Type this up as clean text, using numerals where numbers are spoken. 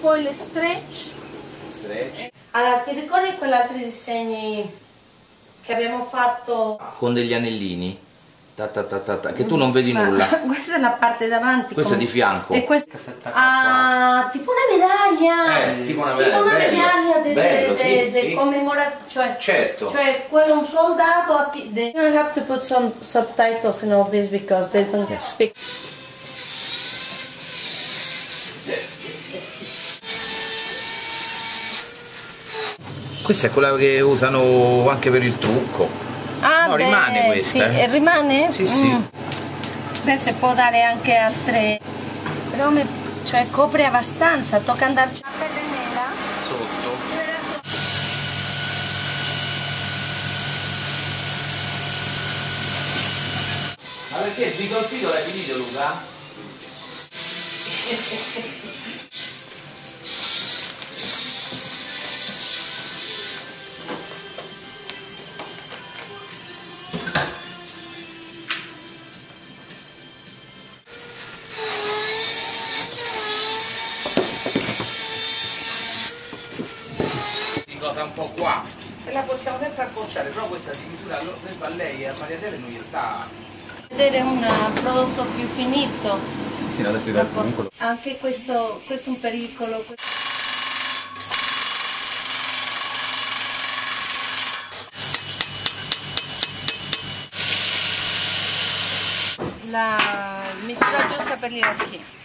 poi le stretch. Allora, ti ricordi quell'altro disegni che abbiamo fatto con degli anellini? Che tu non vedi nulla. Questa è la parte davanti. Questa è di fianco. E questa tipo una medaglia. Tipo una medaglia. Bello, sì. Commemorativo. Certo. Cioè, quello un soldato. They have to put some subtitles in all this because they don't speak. Questa è quella che usano anche per il trucco. Ah, no, rimane questa. Sì, rimane? Sì, sì. Questa può dare anche altre. Però cioè, copre abbastanza, tocca andarci a pelle nera. Sotto. Ma perché il filo l'hai finito, Luca? Cosa un po' qua e la possiamo sempre accorciare, però questa di misura a lei e a Mariatele non gli sta. Vedere un prodotto più finito. Sì, adesso è comunque. Anche questo è un pericolo. La misura giusta per gli occhi.